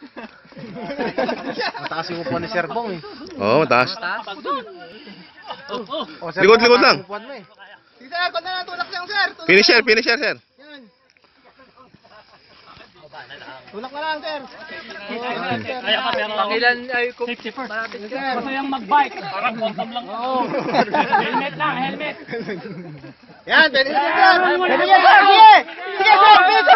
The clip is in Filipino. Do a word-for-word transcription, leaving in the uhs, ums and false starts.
Mataas yung upuan ni Sir Bong eh. Oo, mataas. Oh, Sir Likod, Bong, likod mataas lang. yung upuan mo eh. Si Sir, kung na tulak lang, Sir. Tulak Finisher, lang. finisher, sir. Yan. Tulak na lang, Sir. Kaya ka pero Pakilan ay kung safety first. Sir. Basta yung mag-bike, parang bottom lang. Oo. Helmet lang, helmet. Yan, pwede na, Sir. Pwede na, Sir. Sige. Sige, Sir. Sige,